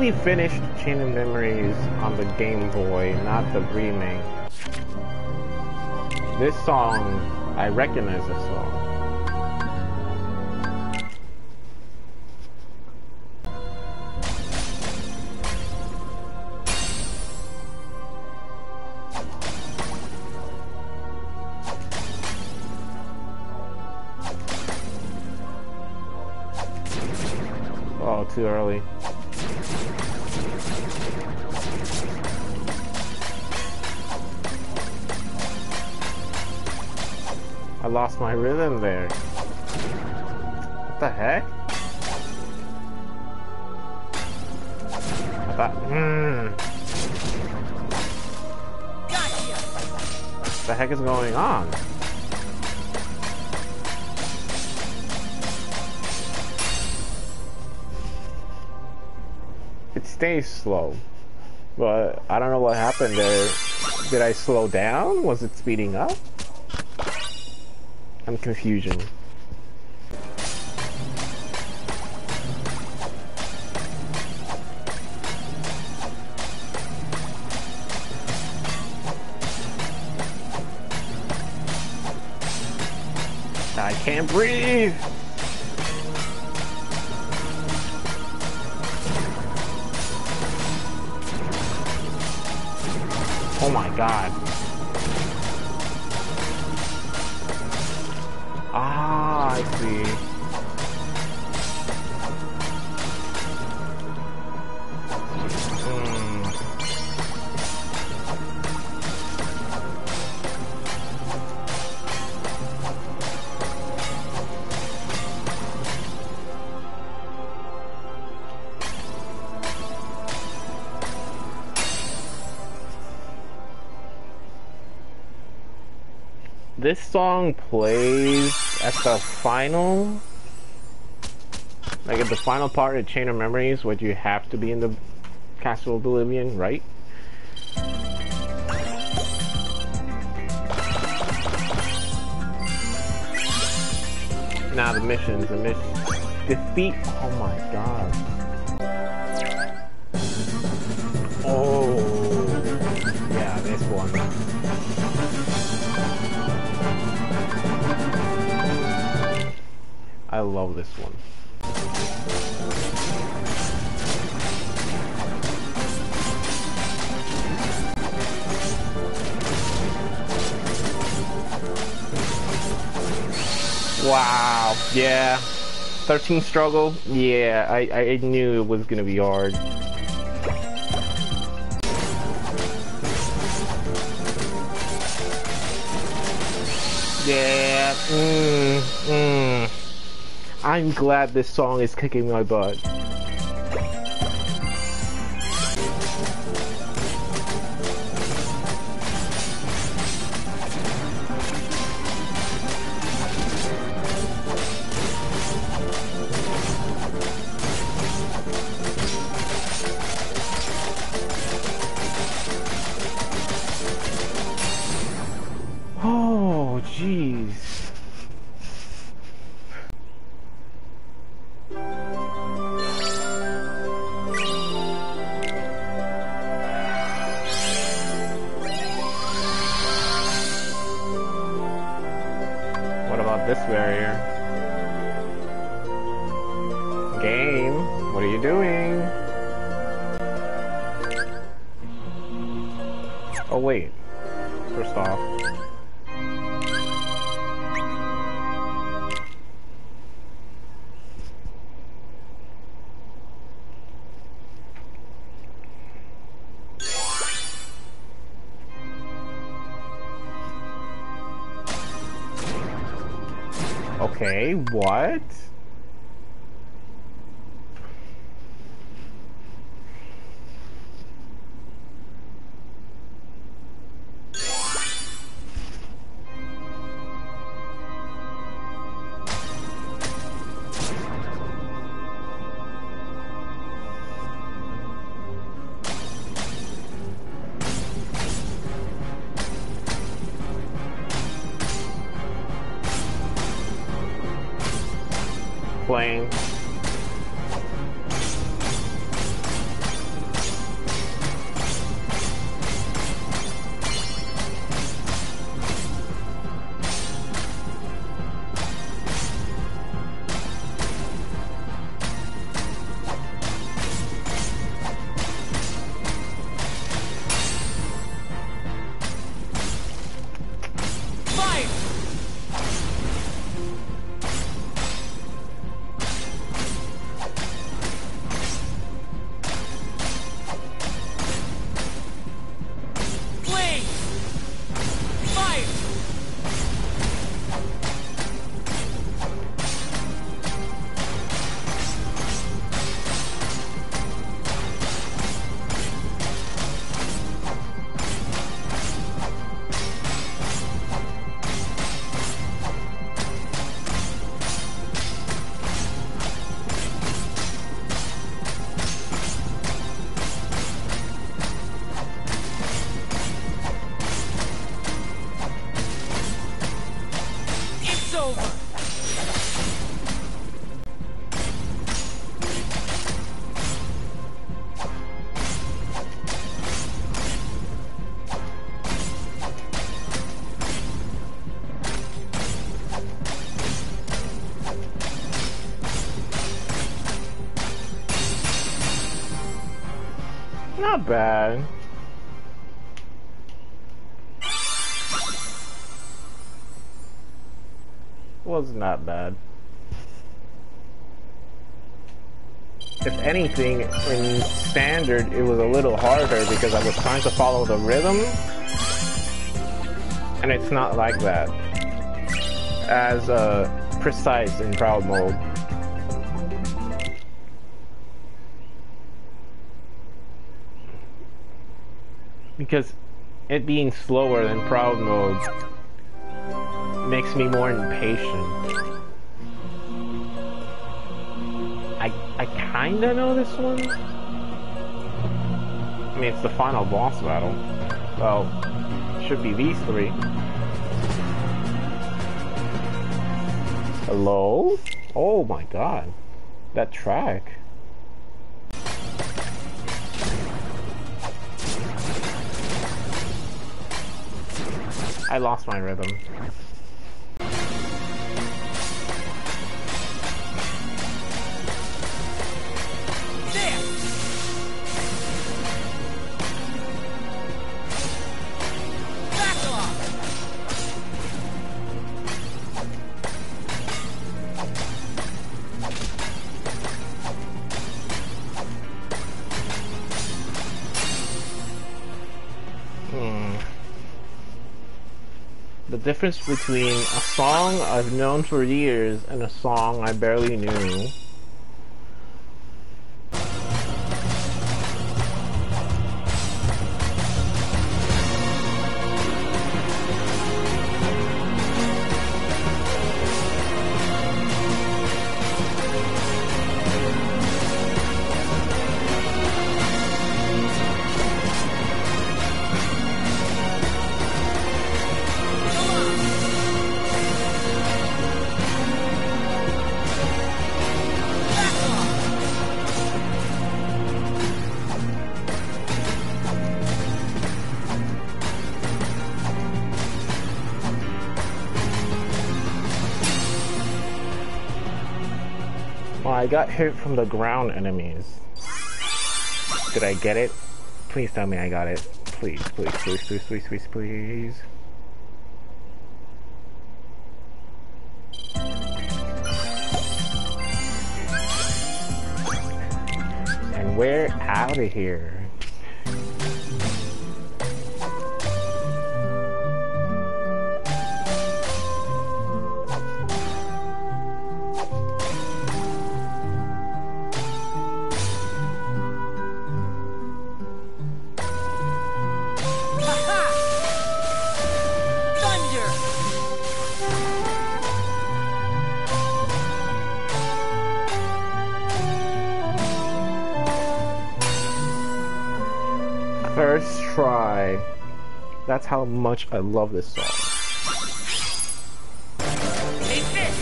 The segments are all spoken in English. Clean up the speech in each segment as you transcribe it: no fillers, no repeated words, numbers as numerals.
actually finished Chain of Memories on the Game Boy, not the remake. This song, I recognize this song. Oh, too early. I lost my rhythm there. What the heck? I thought, What the heck is going on? It stays slow, but I don't know what happened there. Did I slow down? Was it speeding up? I'm confusion. I can't breathe. Oh my god. Ah, I see. This song plays at the final, like at the final part of Chain of Memories, where you have to be in the Castle of Oblivion, right? Now the missions, defeat, oh my god. Oh, yeah, this one. I love this one. Wow, yeah. 13 struggle? Yeah, I knew it was gonna be hard. Yeah, I'm glad this song is kicking my butt. Oh, jeez. What about this barrier? Game, what are you doing? Oh wait, first off. Okay, what? Playing. over. Not bad. Was not bad. If anything, in standard, it was a little harder because I was trying to follow the rhythm, and it's not like that. As precise in Proud Mode. Because it being slower than Proud Mode makes me more impatient. I kinda know this one. I mean, it's the final boss battle. Well, should be these three. Hello? Oh my god. That track. I lost my rhythm. The difference between a song I've known for years and a song I barely knew. Well, I got hit from the ground enemies. Did I get it? Please tell me I got it. Please, please, please, please, please, please, please. And we're out of here. First try. That's how much I love this song. Take this.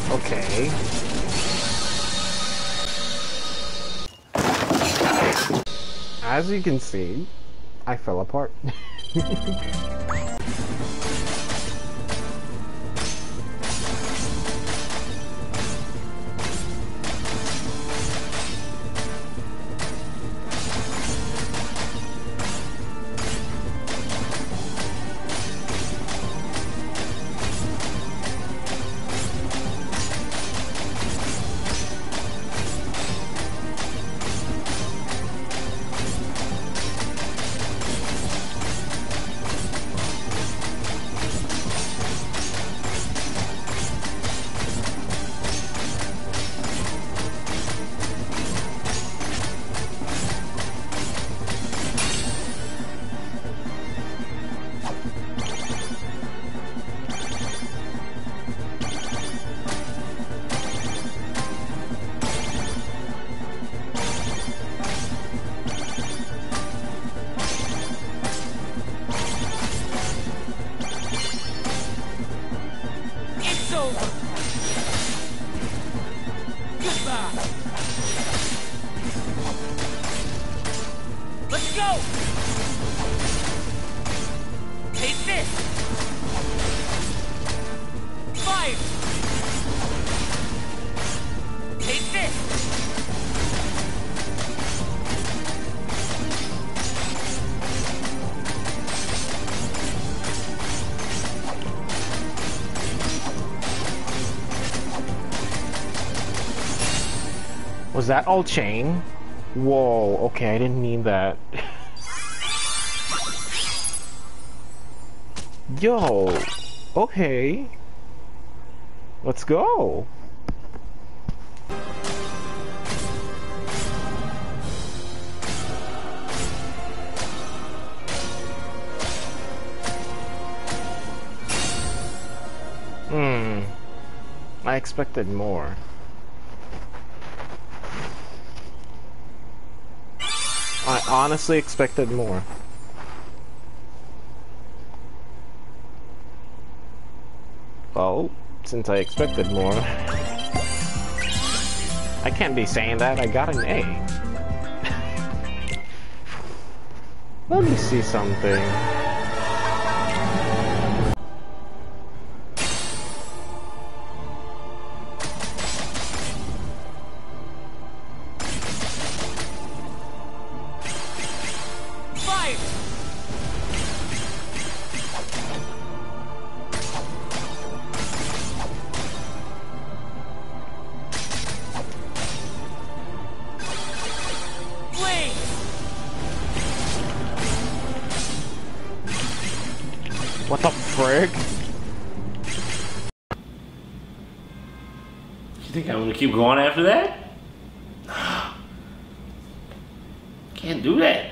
Okay. As you can see, I fell apart. Let's go! Take this! Fire! Take this! Was that all chain? Whoa, okay, I didn't mean that. Yo, okay. Let's go. I expected more. I honestly expected more. Well, since I expected more, I can't be saying that. I got an A. Let me see something. What the frick? You think I'm gonna keep going after that? Can't do that.